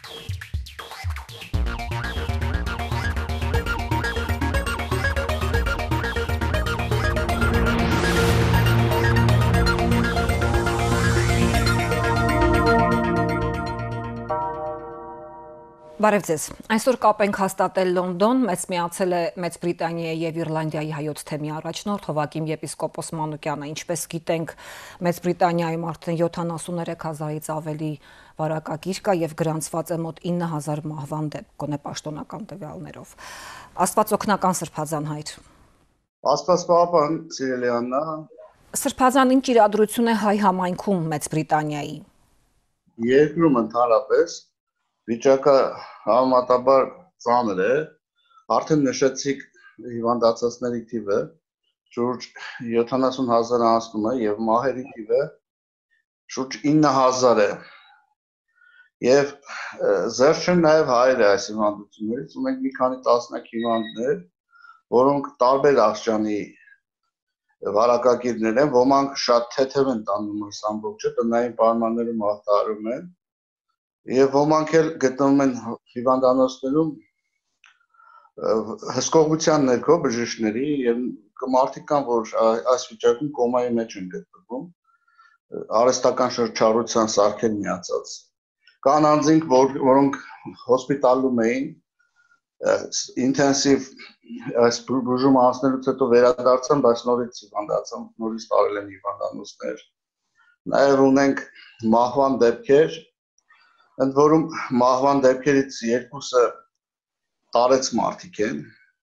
Բարև ձեզ։ Այսօր կապ ենք հաստատել Լոնդոն, մեծ միացել է Մեծ Բրիտանիայի եւ Իռլանդիայի հայոց թեմի առաջնորդ Հովակիմ եպիսկոպոս Մանուկյանը։ Ինչպես գիտենք, Մեծ Բրիտանիայում արդեն 73,000-ից ավելի վարակագիր կա եւ գրանցված է մոտ 9,000 մահվան դեպք, գոնե պաշտոնական տվյալներով։ Աստված օգնական Սրբազան հայր։ Աստված պահապան, սիրելի Աննա։ Սրբազան ինչ իրադրություն է հայ համայնքում Մեծ Բրիտանիայի։ Երկրում ընդհանրապես վիճակը համեմատաբար ծանր է, արդեն նշեցիք հիվանդացածների թիվը շուրջ 70,000 անցնում է եւ մահերի թիվը շուրջ 9,000 է։ Եվ զերծ չեն նաեւ հայերը այս հիվանդություններից, ունենք մի քանի տասնյակ հիվանդներ, որոնք տարբեր աստիճանի վարակագիրներ են, ոմանք շատ թեթև են տանում այս ամբողջը, տնային պայմաններում հաղթահարում են, եւ ոմանք էլ գտնվում են հիվանդանոցներում հսկողության ներքո բժիշկների եւ մարդիկ կան, որ այս վիճակում կոմայի մեջ են գտնվում, արհեստական շրջառության սարքեր միացած։ Կան անձինք, որոնք հոսպիտալում էին, ինտենսիվ այս բուժումը անցնելուց հետո վերադարձան, բայց նորից հիվանդացան, նորից տարել են հիվանդանոցներ։ Նաեւ ունենք մահվան դեպքեր, ընդ որում մահվան դեպքերից երկուսը տարեց մարդիկ են,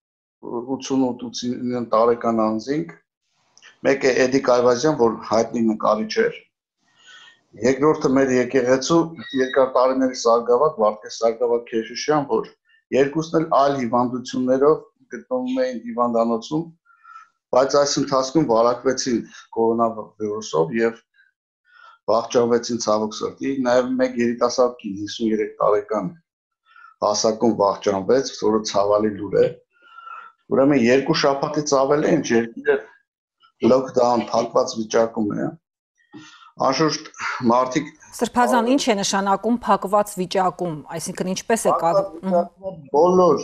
88 տարեկան անձինք, մեկը Էդիկ Այվազյան, որ հայտնի նկարիչ էր, երկրորդը մեր եկեղեցու երկար տարիների սարգսակ Վարդգես Սարգսակ Քեշիշյան, որ երկուսն էլ այլ հիվանդություններով գտնվում էին հիվանդանոցում, բայց այս ընթացքում վարակվեցին կորոնավիրուսով եւ վախճանվեցին ցավոք սրտի, նաև մեկ երիտասարդ կին 53 տարեկան հասակում վախճանվեց, որը ցավալի լուր է։ Ուրեմն երկու շաբաթից ավել է, ինչ երկիրը լոքդաուն փակված վիճակում է։ Անշուշտ մարդիկ Սրբազան ինչ է նշանակում փակված վիճակում, այսինքն ինչպես է բոլոր,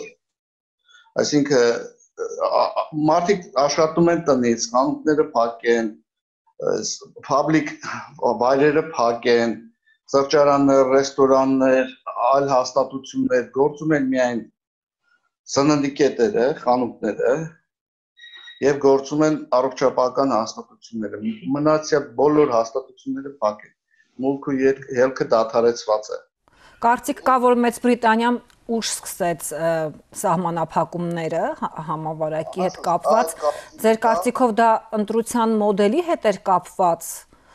այսինքն մարդիկ աշխատում են տնից, խանութները փակ են, public վայրերը փակ են, սրճարաններ, ռեստորաններ, այլ հաստատություններ գործում են միայն սննդի կետերը, խանութները եւ գործում են առողջապահական հաստատությունները։ Մնացյալ բոլոր հաստատությունները փակ են։ Մուլքը ելքը դադարեցված է։ Կարծիք կա, որ Մեծ Բրիտանիան ուշ սկսեց սահմանափակումները համավարակի հետ կապված, ձեր կարծիքով դա ընտրության մոդելի հետ էր կապված։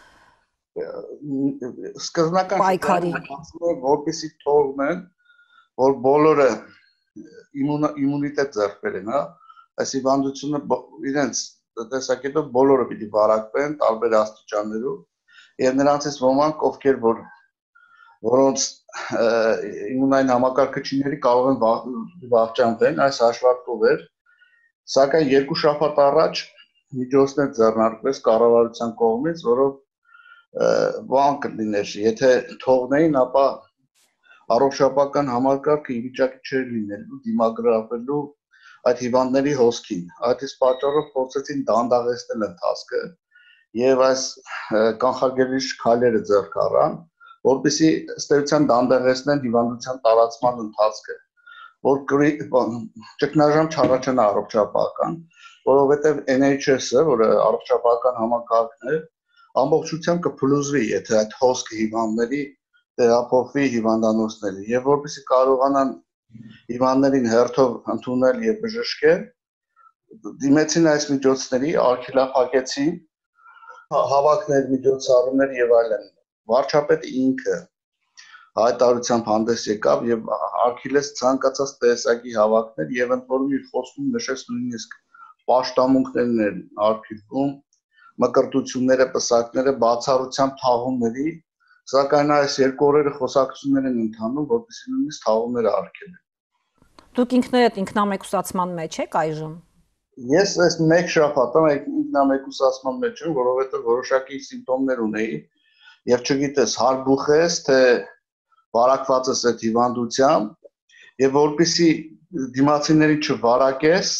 Սկզբնական որպեսի թողնեն, որ բոլորը իմունիտետ ձեռք բերեն, այս հիվանդությունը իրենց տեսակետով բոլորը պիտի վարակվեն տարբեր աստիճաններով եւ նրանցից ոմանք, ովքեր որոնց իմունային համակարգիչների կարող են վախճանվեն, այս հաշվարկով էր, սակայն երկու շաբաթ առաջ միջոցներ ձեռնարկվեց կառավարության կողմից, որով բան կլիներ, եթե թողնեին, ապա առողջապահական համակարգը ի վիճակի չէր լինելու դիմագրավելու այդ հիվանդների հոսքին։ Այդ իսկ պատճառով փորձեցին դանդաղեցնել ընթացքը եւ այս կանխարգելիչ քայլերը ձեռք առան, որպեսզի ըստ էության դանդաղեցնեն հիվանդության տարածման ընթացքը, որ ճգնաժամ չառաջանա առողջապահական, որովհետեւ NHS-ը, որը առողջապահական համակարգն է, ամբողջությամբ կփլուզվի, եթե այդ հոսքը հիվանդների տեղափոխվի հիվանդանոցների եւ որպեսզի կարողանան հիվանդներին հերթով ընդունել եւ բժշկել, դիմեցին այս միջոցների, արգելափակեցին հավաքներ, միջոցառումներ եւ այլն։ Վարչապետը ինքը հայտարարությամբ հանդես եկավ եւ արգելեց ցանկացած տեսակի հավաքներ եւ ընդ որում իր խոսքում նշեց նույնիսկ պաշտամունքներն են արգելվում, մկրտությունները, պսակները, բացառությամբ թաղումների, սակայն այս երկու օրերը խոսակցություններ են ընթանում, որպեսզի նույնիսկ թաղումները արգելեն։ Դուք ինքներդ ինքնամեկուսացման մեջ եք այժմ։ Ես այս մեկ շաբաթ ինքնամեկուսացման մեջ եմ, որովհետեւ որոշակի սիմպտոմներ ունեի եւ չգիտես հարբուխ ես, թե վարակված ես այդ հիվանդությամբ եւ որպեսի դիմացիներին չվարակես,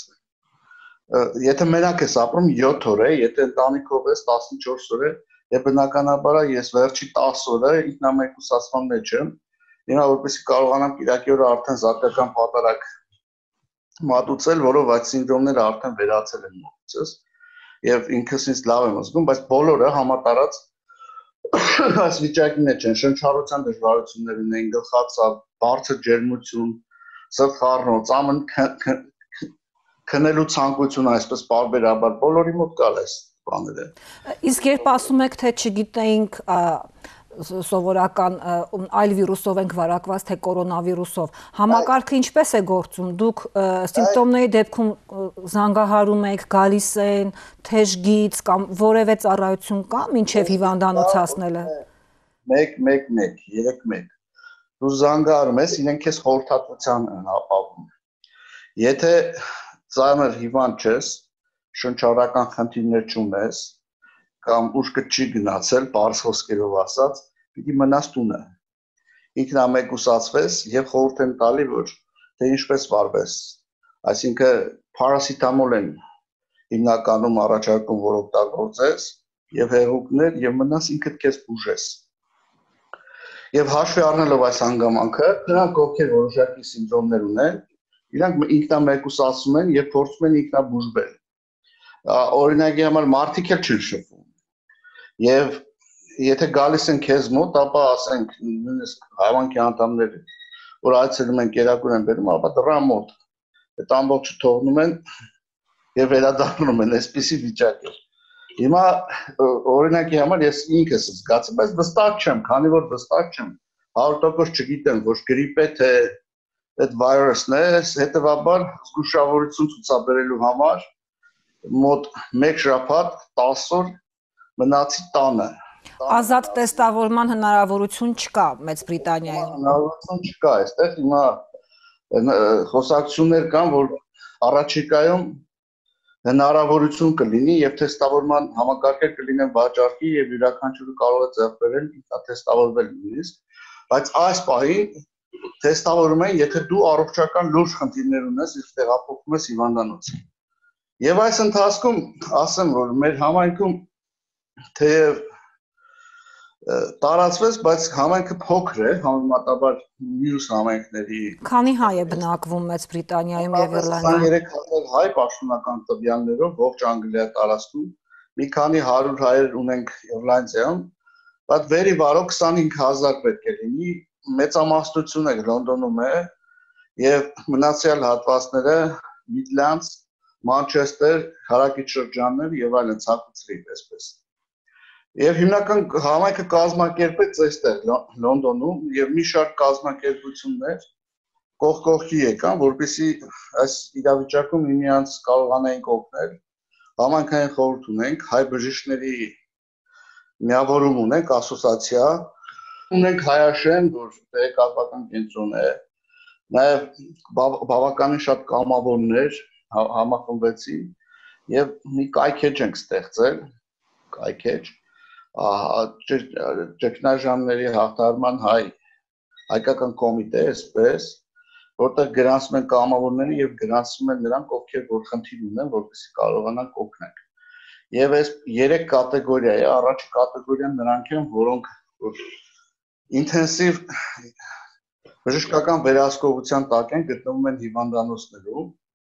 եթե մենակ ես ապրում 7 օր է, եթե ընտանիքով ես 14 օր է, եւ բնականաբար ես վերջի 10 օրը ինքնամեկուսացման մեջ եմ, հիմա որպեսի կարողանամ Կիրակի օրը արդեն զարգական պատարագ մատուցել, որով այդ սինդրոմները արդեն վերացել են մոտիցս եւ ինքս ինձ լավ եմ զգում, բայց բոլորը համատարած այս վիճակի մեջ են, շնչառության դժվարություններ ունեն, գլխացավ, բարձր ջերմություն, սրտխառնոց, ամեն քնելու ցանկություն այսպես պարբերաբար բոլորի մոտ կար այս բաները։ Իսկ երբ ասում եք, թե չգիտեինք սովորական այլ վիրուսով ենք վարակված, թե կորոնավիրուսով, համակարգը ինչպես է գործում, դուք սիմպտոմների դեպքում զանգահարում եք, գալիս են, թեժգից կամ որևէ ծառայություն կա մինչև հիվանդանոց հասնելը։ 1-1-1-3-1 դու զանգահարում ես, իրենք քեզ խորհրդատվության են ապավում։ Եթե ծանր հիվանդ չես, շնչառական խնդիրներ չունես, կամ ուշքը չի գնացել, բարձ խոսքերով ասած, պիտի մնաս տունը։ Ինքնամեկուսացվես եւ խորհուրդ եմ տալի, որ թե ինչպես վարվես։ Այսինքն փարասիտամոլ են հիմնականում առաջարկում, որ օգտագործես եւ հեղուկներ եւ մնաս ինքդ քեզ բուժես։ Եվ հաշվի առնելով այս հանգամանքը, նրանք ովքեր որոշակի սիմպտոմներ ունեն, իրանք ինքնամեկուսացում են եւ փորձում են ինքնաբուժվել։ Օրինակի համար մարդիկ էլ չեն շփվում։ Եվ եթե գալիս են քեզ մոտ, ապա ասենք նույնիսկ հավանքի անդամներ, որ այցելում են կերակուր են բերում, ապա դռան մոտ այդ ամբողջը թողնում են եւ վերադառնում են, այսպիսի վիճակ է։ Հիմա օրինակի համար ես ինքս զգացի, բայց վստահ չեմ, քանի որ վստահ չեմ, 100% չգիտեմ, ոչ գրիպ է թե այդ վիրուսն է, հետեւաբար զգուշավորություն ցուցաբերելու համար մոտ 1 շաբաթ 10 օր մնացի տանը։ Ազատ տեստավորման հնարավորություն չկա Մեծ Բրիտանիայում։ Հնարավորություն չկա, այստեղ հիմա խոսակցություններ կան, որ առաջիկայում հնարավորություն կլինի եւ տեստավորման համակարգեր կլինեն վաճառքի եւ յուրաքանչյուրը կարող է ձեռք բերել ինքնաթեստավորվել նույնիսկ, բայց այս պահին տեստավորում են, եթե դու առողջական լուրջ խնդիրներ ունես, իսկ տեղափոխվում ես հիվանդանոց։ Եվ այս ընթացքում ասեմ, որ մեր համայնքում թեև տարածվեց, բայց համայնքը փոքր է, համեմատաբար մյուս համայնքների։ Քանի հայ է բնակվում Մեծ Բրիտանիայում եւ Իռլանդիայում։ 23,000 հայ պաշտոնական տվյալներով ողջ Անգլիա տարածքում, մի քանի 100 հայեր ունենք Իռլանդիայում, բայց վերի վարո 25,000 պետք է լինի, մեծամասնությունը Լոնդոնում է եւ մնացյալ հատվածները Midlands, Manchester, հարակից շրջաններ եւ այլն ցանկացրիվ այսպես։ Եվ հիմնական համայնքը կազմակերպեց այստեղ Լոնդոնում եւ մի շարք կազմակերպություններ կողքի եկան, որպեսզի այս իրավիճակում միմյանց կարողանային օգնել։ Համայնքային խորհուրդ ունենք, հայ բժիշկների միավորում ունենք, ասոցիացիա, ունենք Հայաշեն, որ տեղեկատվական կենտրոն է, նաեւ բավականին շատ կամավորներ համախմբվեցին եւ մի կայքեջ ենք ստեղծել, կայքեջ ճգնաժամերի հաղթահարման հայկական կոմիտե, այսպես, որտեղ գրանցում են կամավորները եւ գրանցում են նրանք, ովքեր որ խնդիր ունեն, որպեսզի կարողանան օգնել։ Եվ այս 3 կատեգորիա է, առաջի կատեգորիան նրանք են, որոնք ինտենսիվ բժշկական վերահսկողության տակ են, գտնվում են հիվանդանոցներում։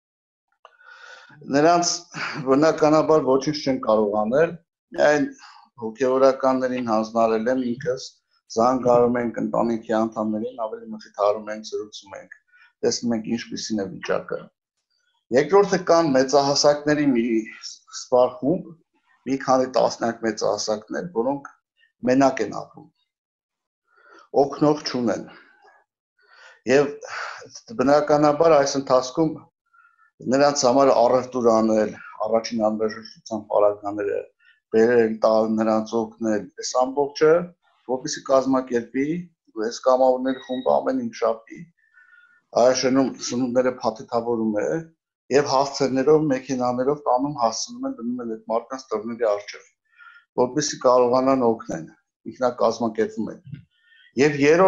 Նրանց բնականաբար ոչինչ չեն կարող անել, միայն հոգեվորականներին հանձնարարել եմ ինքս, զանգահարում ենք ընտանիքի անդամներին, ավելի մխիթարում ենք, զրուցում ենք, տեսնում ենք ինչպիսին է վիճակը։ Երկրորդը կան մեծահասակների մի սպառ խումբ, մի քանի տասնյակ մեծահասակներ, որոնք մենակ են ապրում, օգնող չունեն։ Եվ բնականաբար այս ընթացքում նրանց համար առևտուր անել, առաջին անհրաժեշտության պարագաները բերել, տալ, նրանց օգնել, այս ամբողջը, որպեսզի կազմակերպի, այս կամավորների խումբը ամեն շաբթի Հայաշենում սնունդները փաթեթավորում է եւ հասցեներով, մեքենաներով տանում հասցնում են դնում են այդ մարդկանց տղների առջև, որպեսզի կարողանան օգնել, ինքնակազմակերպում են։ Եվ երրորդ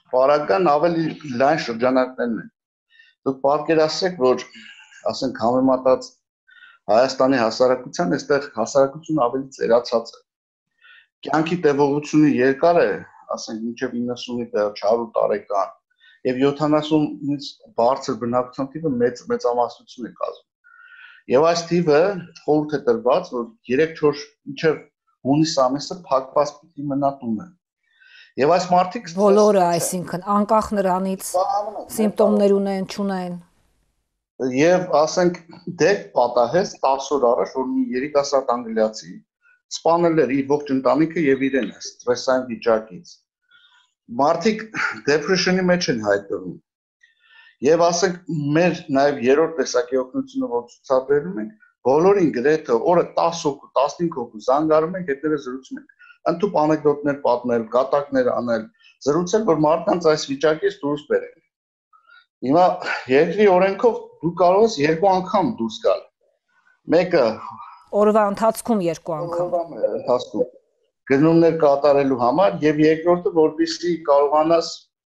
Բարական ավելի լայն շրջանակներն են։ Դուք պատկերացրեք, որ ասենք համեմատած Հայաստանի հասարակության, այստեղ հասարակությունը ավելի ծերացած է։ Կյանքի տևողությունը երկար է, ասենք մինչև 90-100 տարեկան, եւ 70-ից բարձր բնակչության թիվը մեծամասնություն է կազմում։ Եվ այս թիվը խորհուրդ է տրված, որ 3-4 մինչև հունիս ամիսը փակված պիտի մնա տունը։ Եվ այս մարդիկ բոլորը, այսինքն անկախ նրանից սիմպտոմներ ունեն, չունեն։ Եվ ասենք դեպք պատահեց 10 օր առաջ, որ մի երիտասարդ անգլիացի սպանել էր իր ողջ ընտանիքը եւ իրենը ստրեսային վիճակից։ Մարդիկ depression-ի մեջ են հայտնվում։ Եվ ասենք մեր նաեւ երրորդ տեսակի օգնությունը որ ցուցաբերում ենք, բոլորին գրեթե օրը 10 հոգու, 15 հոգու զանգարում ենք, հետները զրուցում ենք։ Ընդհանուր անեկդոտներ պատմել, կատակներ անել, զրուցել, որ մարդկանց այս վիճակից դուրս բերեն։ Հիմա երկրի օրենքով դու կարող ես 2 անգամ դուրս գալ։ Մեկը օրվա ընթացքում 2 անգամ։ Օրվա ընթացքում գնումներ կատարելու համար եւ երկրորդը որպեսզի կարողանաս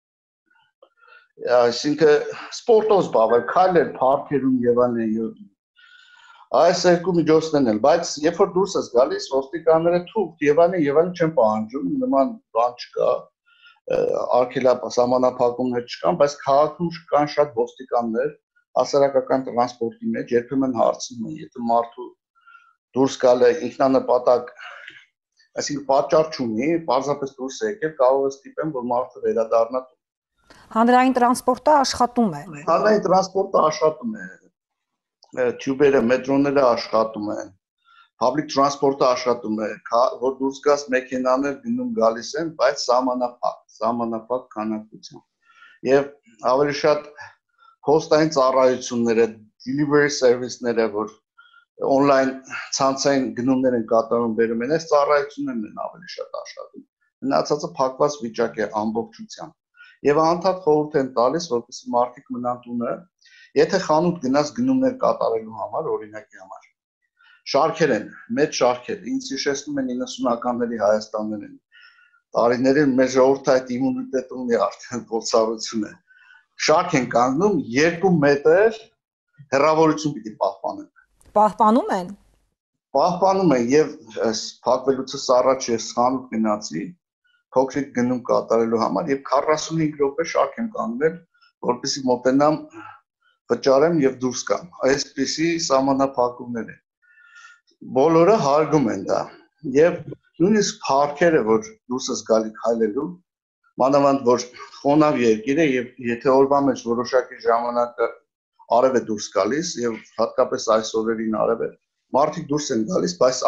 այսինքն սպորտով զբաղվել, քայլել парքերում եւ այլն։ Այս երկու միջոցներն են, բայց երբ որ դուրս ես գալիս, ոստիկանները թուղթ եւ այլն չեն պահանջում, նման բան չկա, արգելափակումներ չկան, բայց քաղաքում կան շատ ոստիկաններ հասարակական տրանսպորտի մեջ, երբեմն հարցնում են, եթե մարդու դուրս գալը ինքնանպատակ, այսինքն պատճառ չունի, պարզապես դուրս է եկել, կարող է ստիպեն, որ մարդը վերադառնա տուն։ Հանրային տրանսպորտը աշխատում է։ Հանրային տրանսպորտը աշխատում է։ Թյուբերը, մետրոները աշխատում են, public transport-ը աշխատում է, որ դուրս գաս մեքենաներ գնում գալիս են, բայց սահմանափակ քանակությամբ։ Եվ ավելի շատ փոստային ծառայությունները, delivery service-ները, որ on-line ցանցային գնումներ են կատարում բերում են, այս ծառայություններն են ավելի շատ աշխատում։ Մնացածը փակված վիճակ է ամբողջությամբ։ Եվ անդադ խորհուրդ են տալիս, որպեսզի մարդիկ մնան տունը, եթե խանութ գնաս գնումներ կատարելու համար, օրինակի համար։ Շարքեր են, մեծ շարքեր, ինձ հիշեցնում են 90-ականների Հայաստաններին։ Տարիներին մեր ժողովուրդը այդ իմունիտետը ունի արդեն փորձառությունը։ Շարք են կանգնում 2 մետր հեռավորություն պիտի պահպանեն։ Պահպանում են։ Պահպանում են եւ փակվելուց առաջ ես խանութ գնացի, փոքրիկ գնում կատարելու համար եւ 45 րոպե շարք եմ կանգնել, որպեսզի մոտենամ վճարեմ եւ դուրս գամ։ Այսպիսի սահմանափակումներ են։ Բոլորը հարգում են դա։ Եվ նույնիսկ парքերը, որ դուրս ես գալի քայլելու, մանավանդ որ խոնավ երկիր է եւ եթե օրվա մեջ որոշակի ժամանակը արև է դուրս գալիս եւ հատկապես այս օրերին արև է, մարդիկ դուրս են գալիս, բայց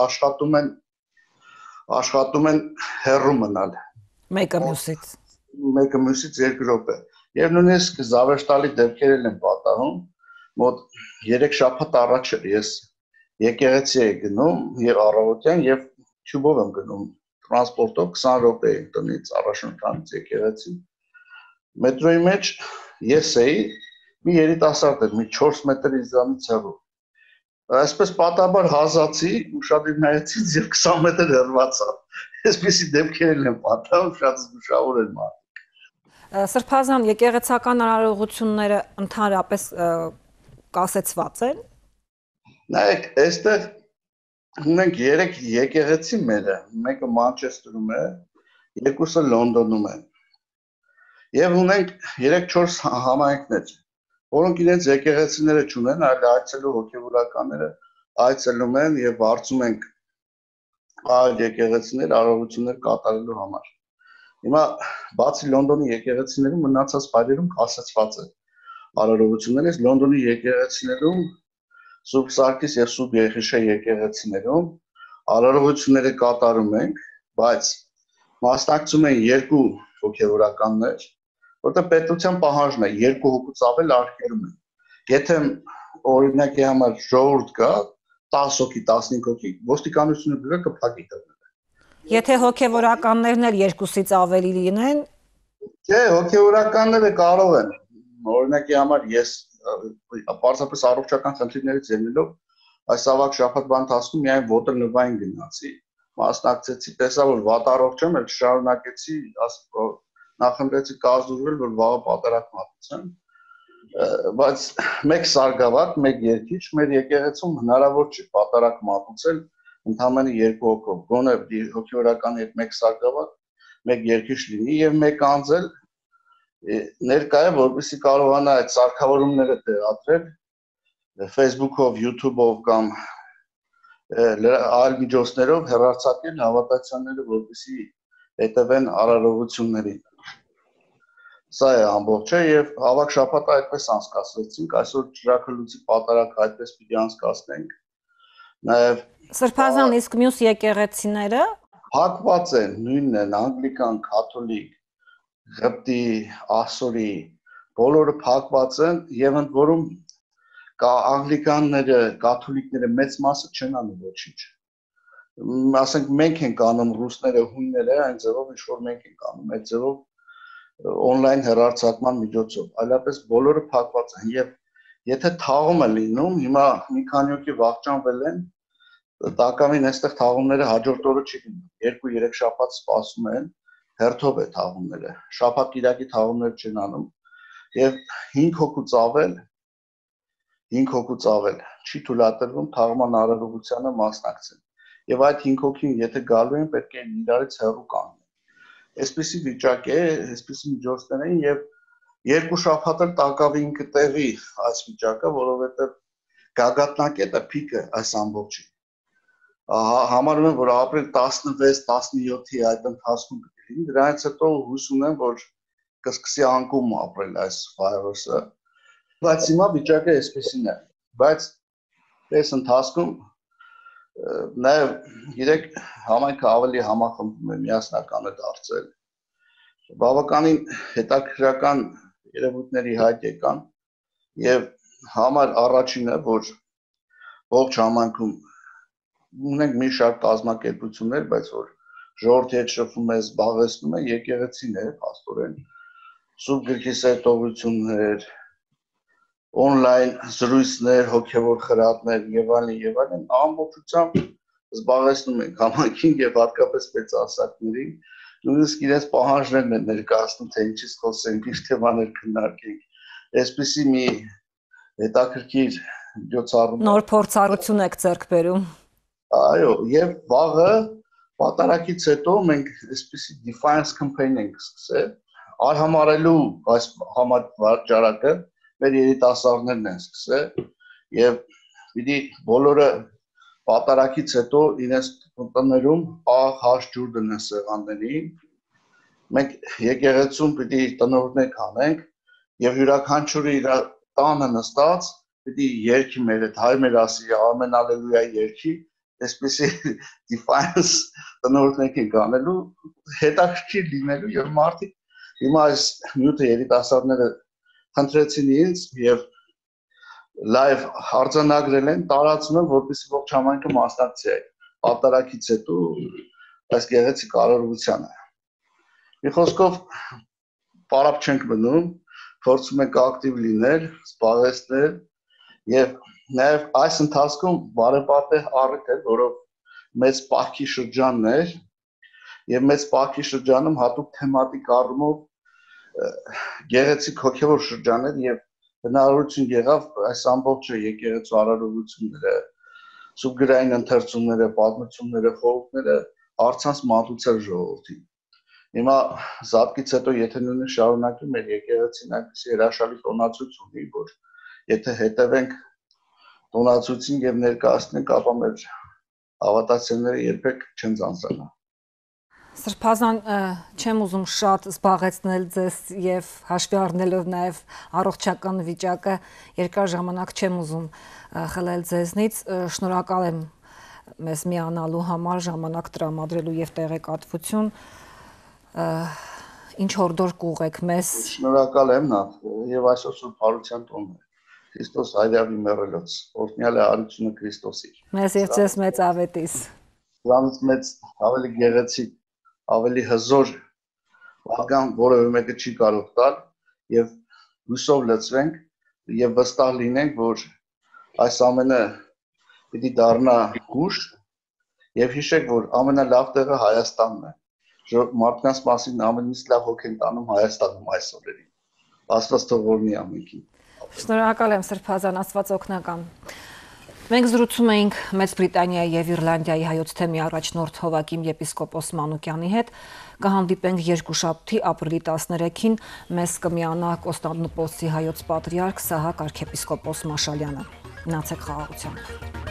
աշխատում են հեռու մնալ։ Մեկը մյուսից 2 րոպե։ Եվ նույնիսկ զավեշտալի դեպքեր են պատահում, մոտ 3 շաբաթ առաջ ես եկեղեցի էի գնում եւ առավոտյան եւ թյուբով եմ գնում տրանսպորտով 20 րոպե տնից առաջընթանից եկեղեցի։ Մետրոյի մեջ ես էի, մի երիտասարդ էր, մի 4 մետր ինձանից հեռու։ Այսպես պատահաբար հազացի, ուշադիր նայեցի եւ 20 մետր հեռվացա։ Այսպեսի դեպքեր են պատահում, շատ զգուշավոր են մարդիկ։ Սրբազան եկեղեցական արարողությունները ընդհանրապես կասեցված են։ Նայեք, այստեղ ունենք 3 եկեղեցի մերը, մեկը Մանչեսթերում է, երկուսը Լոնդոնում են։ Եվ ունենք 3-4 համայնքներ, որոնք իրենց եկեղեցիները չունեն, այլ այցելու հոգևորականները այցելում են եւ վարձում ենք այլ եկեղեցիներ արարողություններ կատարելու համար։ Հիմա բացի Լոնդոնի եկեղեցիներում մնացած վայրերում կասեցված է արարողություններից, Լոնդոնի եկեղեցիներում Սուրբ Սարգիս եւ Սուրբ Եղիշե եկեղեցիներում արարողությունները կատարում ենք, բայց մասնակցում են 2 հոգևորականներ, որտեղ պետության պահանջն է 2 հոգուց ավել արգելում են։ Եթե օրինակի համար ժողովուրդ կա 10 հոգի, 15 հոգի, ոստիկանությունը գրը կփակի դռները։ Եթե հոգևորականներն էլ 2-ից ավելի լինեն, չէ, հոգևորականները կարող են։ Օրինակի համար ես պարզապես առողջական խնդիրներից ելնելով այս ավակ շաբաթվա ընթացքում միայն Waterloo-ին գնացի, մասնակցեցի, տեսա որ վատ առողջ եմ, էլ շարունակեցի նախընտրեցի կազդուրվել, որ վաղը պատարակ մատուցեմ, բայց մեկ սարգավակ, մեկ երկիչ, մեր եկեղեցում հնարավոր չի պատարակ մատուցել ընդամենը 2 հոգով, գոնե հոգևորականի հետ մեկ սարգավակ, մեկ երկիչ լինի եւ մեկ անձել ներկա է, որպեսզի կարողանա այդ սարքավորումները տեղադրել Facebook-ով, YouTube-ով կամ այլ միջոցներով հեռարձակել հավատացյալները, որպեսզի հետևեն արարողություններին։ Սա է ամբողջը եւ ավակ շաբաթը այդպես անցկացրեցինք, այսօր ճրագլուծի պատարակ այդպես պիտի անցկացնենք։ Նաեւ Սրբազան, իսկ մյուս եկեղեցիները փակված են, նույնն են, անգլիկան, կաթոլիկ, Ղպտի, ասորի, բոլորը փակված են եւ ընդ որում անգլիկանները, կաթոլիկները մեծ մասը չեն անում ոչինչ։ Ասենք մենք ենք անում ռուսները, հույները, այն ձևով ինչ որ մենք ենք անում, այդ ձևով on-line հեռարձակման միջոցով, այլապես բոլորը փակված են եւ եթե թաղում է լինում, հիմա մի քանի օքի վախճանվել են, տակավին այստեղ թաղումները հաջորդ օրը չի լինում, 2-3 շաբաթ սպասում են, հերթով է թաղումները, շաբաթ-կիրակի թաղումներ չեն անում եւ 5 հոգուց ավել չի թույլատրվում թաղման արարողությանը մասնակցել եւ այդ 5 հոգին եթե գալու են պետք է իրարից հեռու կանգնեն։ Այսպիսի վիճակ է, այսպիսի միջոցներ են եւ 2 շաբաթ էլ տակավին կտեղի այս վիճակը, որովհետեւ գագաթնակետը փիքը այս ամբողջի։ Համարում եմ, որ ապրիլ 16-17-ի այդ ընթացքում կլինի, դրանից հետո հույս ունեմ, որ կսկսի անկում ապրել այս վիրուսը, բայց հիմա վիճակը այսպեսին է, բայց այս ընթացքում նաև գիտեք համայնքը ավելի համախմբում է, միասնական է դարձել, բավականին հետաքրքրական երևույթների հայտ եկան եւ համար առաջինը, որ ողջ համայնքում ունենք մի շարք կազմակերպություններ, բայց որ ժողովրդի հետ շփվում է, զբաղեցնում է եկեղեցիներ, աստորեն, Սուրբ Գրքի սերտողություններ, on-line զրույցներ, հոգևոր խրատներ եւ այլն, ամբողջությամբ զբաղեցնում ենք համայնքին եւ հատկապես մեծահասակներին, նույնիսկ իրենց պահանջներն են ներկայացնում, թե ինչից խոսենք, ինչ թեմաներ քննարկենք, այսպիսի մի հետաքրքիր միջոցառում։ Նոր փորձառություն եք ձեռք բերում։ Այո, եւ վաղը պատարակից հետո մենք այսպիսի defiance campaign ենք սկսել, արհամարելու այս համաճարակը մեր երիտասարդներն են սկսել եւ պիտի բոլորը պատարակից հետո իրենց տներում հաշ ջուր դնեն սեղաններին, մենք եկեղեցում պիտի տնօրիններ կանենք եւ յուրաքանչյուրը իր տանը նստած պիտի երգի մեր հետ հայ մեր ասի ամեն ալելույա երգի այսպեսի defiance տնօրիններ ենք անելու հետաքրքիր լինելու եւ մարդիկ հիմա այս նյութը երիտասարդները խնդրեցին ինձ եւ լայվ արձանագրել են տարածում են որպեսզի ողջ համայնքը մասնակցի այդ պատարակից հետո այս գեղեցիկ արարողությանը մի խոսքով պարապ չենք մնում փորձում ենք ակտիվ լինել զբաղեցնել եւ նաեւ այս ընթացքում բարեպատե առիթ է որով մեծ պահքի շրջանն էր եւ մեծ պահքի շրջանում հատուկ թեմատիկ առումով գեղեցիկ հոգեվոր շրջաներ եւ հնարավորություն եղավ այս ամբողջը եկեղեցու արարողությունները սուբգրային ընթերցումները պատմությունները խորհուրդները առցանց մատուցել ժողովրդին հիմա զատկից հետո եթե նույնիսկ շարունակի մեր եկեղեցին այնպես հրաշալի տոնացույց ունի որ եթե հետևենք տոնացույցին եւ ներկայացնենք ապա մեր հավատացյալները երբեք չեն ձանձրանա Սրբազան չեմ ուզում շատ զբաղեցնել ձեզ եւ հաշվի առնելով նաեւ առողջական վիճակը երկար ժամանակ չեմ ուզում խլել ձեզնից շնորհակալ եմ մեզ միանալու համար ժամանակ տրամադրելու եւ տեղեկատվություն ինչ հորդոր կուղեք մեզ շնորհակալ եմ նախ եւ այսօր Սուրբ Հարության տոնն է Քրիստոս հայրավի մեռելոց օրհնյալ է արությունը Քրիստոսի մեզ եւ ձեզ մեծ ավետիս դրանից մեծ ավելի գեղեցիկ ավելի հզոր բան որևէ մեկը չի կարող տալ եւ հույսով լցվենք եւ վստահ լինենք որ այս ամենը պիտի դառնա հուշ եւ հիշեք որ ամենալավ տեղը Հայաստանն է մարդկանց մասին ամենից լավ հոգ են տանում Հայաստանում այս օրերին։ Աստված թող օրհնի ամենքին։ Շնորհակալ եմ Սրբազան, Աստված օգնական։ Մենք զրուցում էինք Մեծ Բրիտանիայի եւ Իռլանդիայի հայոց թեմի առաջնորդ Հովակիմ եպիսկոպոս Մանուկյանի հետ։ Կհանդիպենք երկուշաբթի ապրիլի 13-ին, մեզ կմիանա Կոստանդնուպոլսի հայոց պատրիարք Սահակ արքեպիսկոպոս Մաշալյանը։ Մնացեք խաղաղությամբ։